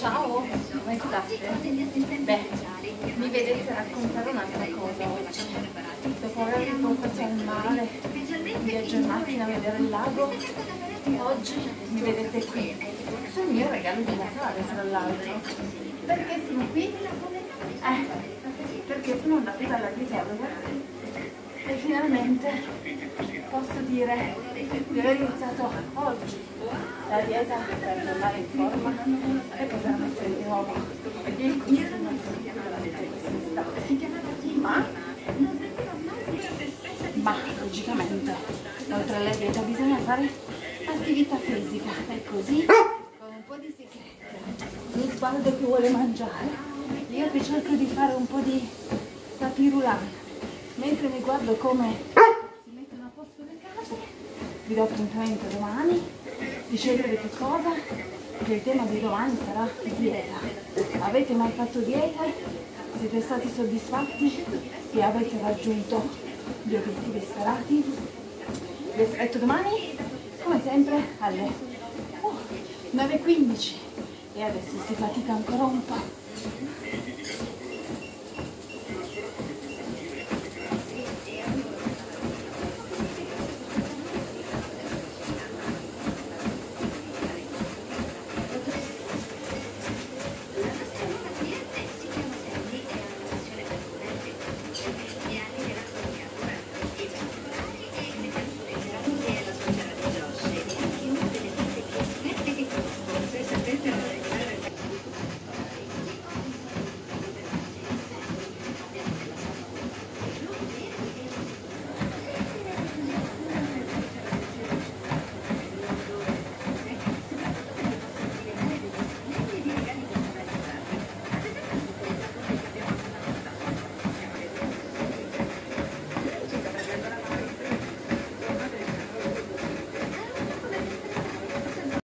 Ciao, come state? Beh, mi vedete raccontare un'altra cosa oggi. Dopo aver portato al mare, un viaggio in macchina a vedere il lago, oggi mi vedete qui, sul mio regalo di Natale, tra l'altro. Perché sono qui? Perché sono andata dalla dietologa e finalmente posso dire di aver iniziato oggi la dieta per tornare in forma e poter mettere di nuovo il costume quest'estate. Ma logicamente oltre alla dieta bisogna fare attività fisica e così con un po' di secchezza, lo sguardo che vuole mangiare, io che cerco di fare un po' di tapirulare mentre mi guardo come si mettono a posto le case. Vi do appuntamento domani di scegliere che cosa, perché il tema di domani sarà dieta. Avete mai fatto dieta? Siete stati soddisfatti e avete raggiunto gli obiettivi sperati? Vi aspetto domani come sempre alle 9:15 e adesso si fatica ancora un po'.